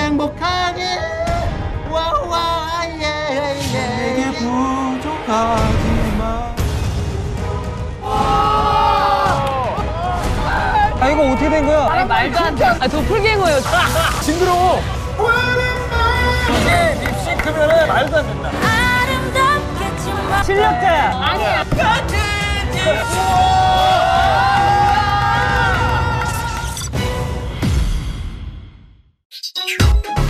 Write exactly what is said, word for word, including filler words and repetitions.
행복하게 와와 예예 내게 부족하지만 아 이거 어떻게 된 거야? 아니 말도 안 돼. 아 도플갱어요. 징그러워. 이게 립싱크면은 말도 안 된다. 실력자야. 아니야. 우와